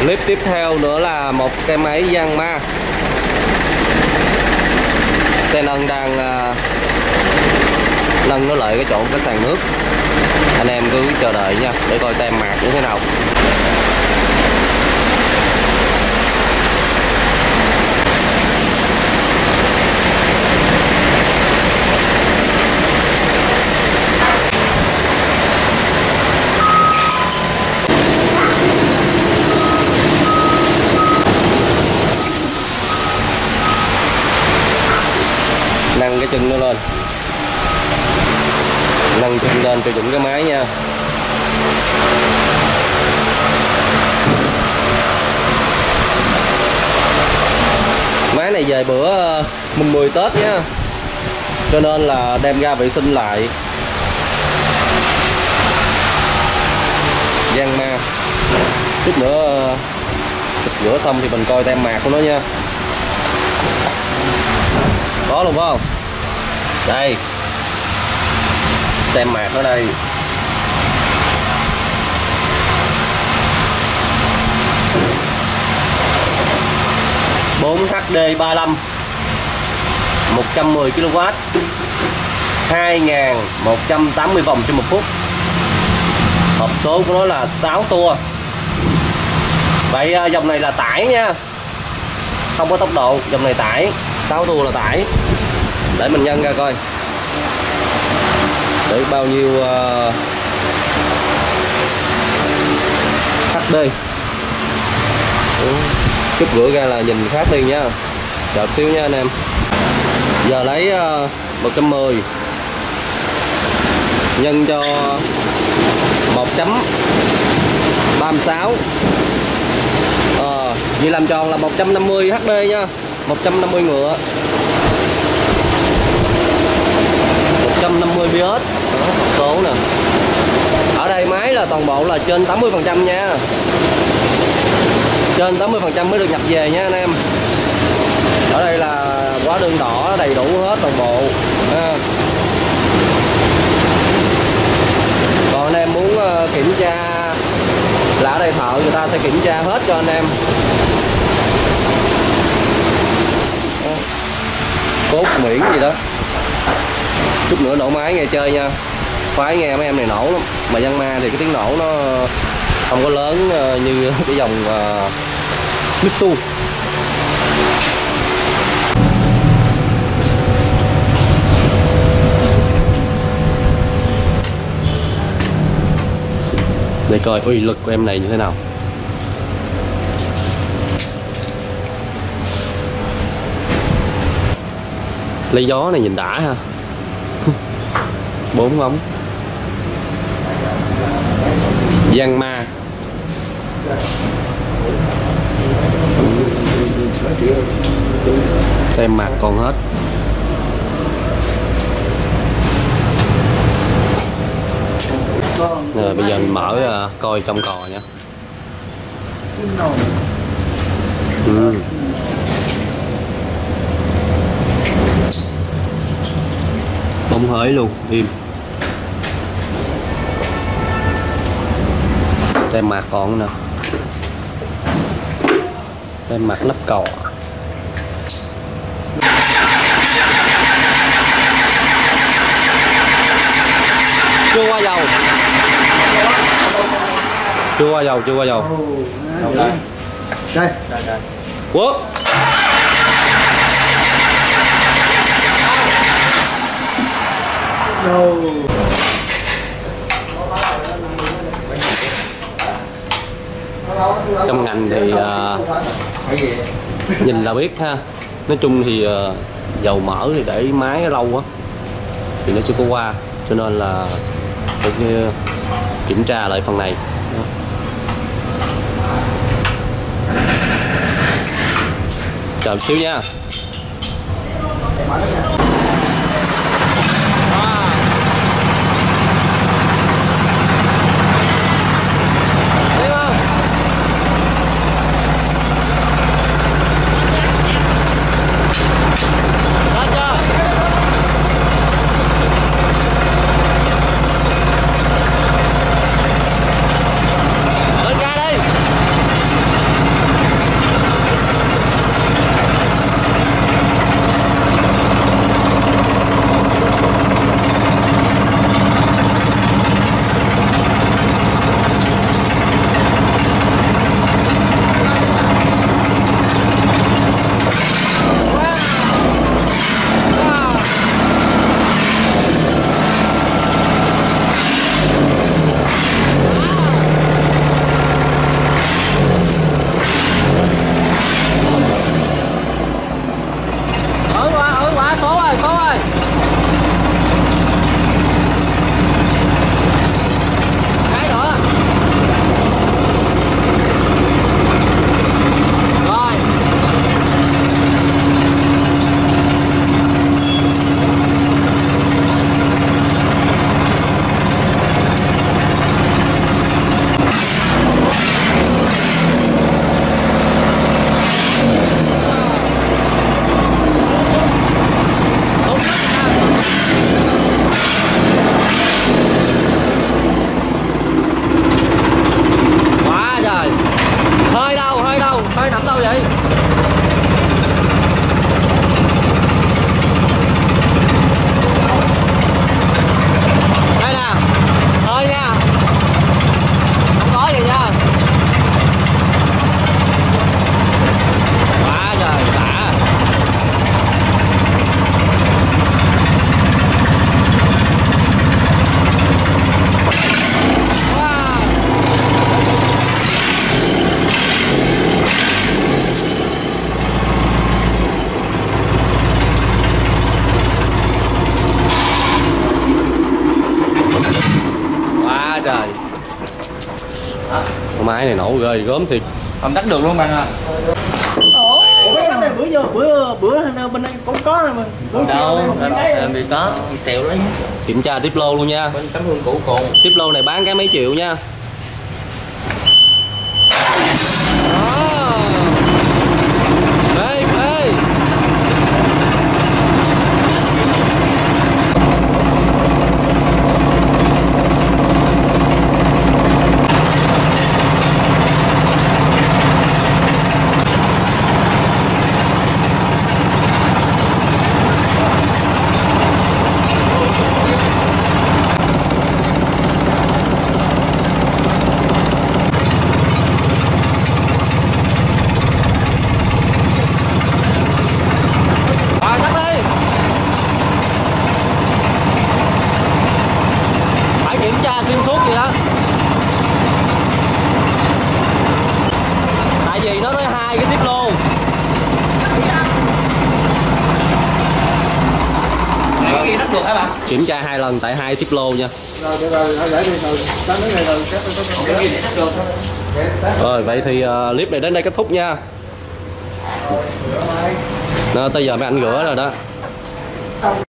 Clip tiếp theo nữa là một cái máy Yanmar. Xe nâng đang nâng nó lại cái chỗ cái sàn nước. Anh em cứ chờ đợi nha, để coi tem mạc như thế nào. Nâng cái chân nó lên, nâng chân lên cho chuẩn cái máy nha. Máy này về bữa mùng 10 Tết nhá, cho nên là đem ra vệ sinh lại. Yanmar, chút nữa xịt rửa xong thì mình coi tem mạc của nó nha. Có luôn phải không? Đây, tem mạc ở đây. HD35 110 kW 2180 vòng trên 1 phút. Hộp số của nó là 6 tua. Vậy dòng này là tải nha, không có tốc độ, dòng này tải, 6 tua là tải. Để mình nhân ra coi để bao nhiêu HD. Chút rửa ra là nhìn khác đi nha. Chờ xíu nha anh em. Giờ lấy 110 nhân cho 1.36, vậy làm tròn là 150 HD nha, 150 ngựa, 150 PS. Đó, số nè. Ở đây máy là toàn bộ là trên 80% nha, trên 80% mới được nhập về nha anh em. Ở đây là hóa đơn đỏ đầy đủ hết toàn bộ ha. Còn anh em muốn kiểm tra là ở đây thợ người ta sẽ kiểm tra hết cho anh em. Cốt miễn gì đó. Chút nữa nổ máy nghe chơi nha. Khoái nghe mấy em này nổ lắm. Mà Yanmar thì cái tiếng nổ nó không có lớn như cái dòng Mitsu. Để coi uy lực của em này như thế nào. Lấy gió này nhìn đã ha. 4 ống Yanmar. Tem mạc còn hết. Rồi bây giờ mình mở coi trong cò nha. Bóng hới luôn, im. Tem mạc còn nè. Tem mạc lắp cò. Chưa qua dầu. Chưa qua dầu, chưa qua dầu. Đây. Đây. Quốc. Trong ngành thì nhìn là biết ha. Nói chung thì dầu mỡ thì để máy lâu quá thì nó chưa có qua, cho nên là phải kiểm tra lại phần này. Chờ một xíu nha. máy này nổ ghê gớm thiệt. Không tắt được luôn bạn à. Ủa mấy cái này bữa bên đây cũng có rồi mà. Đâu, làm gì có, tẹo lấy. Kiểm tra tiếp lô luôn nha. Bên tấm hương cũ cùng. Tiếp lô này bán cái mấy triệu nha. Đây, đây. Kiểm tra xuyên suốt gì đó, tại vì nó tới 2 cái tiếp lô. Cái kia tắt được hả bạn? Kiểm tra 2 lần tại 2 tiếp lô nha. Rồi vậy thì clip này đến đây kết thúc nha. Tới giờ mấy anh rửa rồi đó.